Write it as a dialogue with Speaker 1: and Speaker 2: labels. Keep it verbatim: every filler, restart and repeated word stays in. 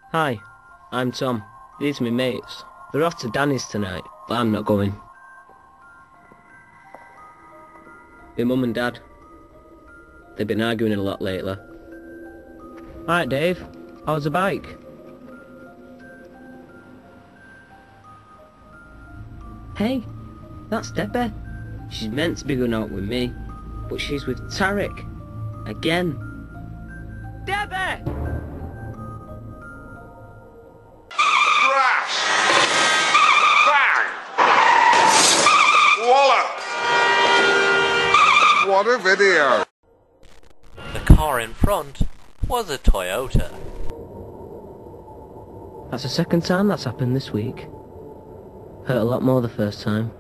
Speaker 1: Hi, I'm Tom. These are my mates. They're off to Danny's tonight, but I'm not going. My mum and dad. They've been arguing a lot lately. Alright Dave, how's the bike? Hey, that's Debbie. She's meant to be going out with me, but she's with Tarek. Again. Debbie!
Speaker 2: Crash! Bang! Wallop! What a video!
Speaker 3: The car in front was a Toyota.
Speaker 1: That's the second time that's happened this week. Hurt a lot more the first time.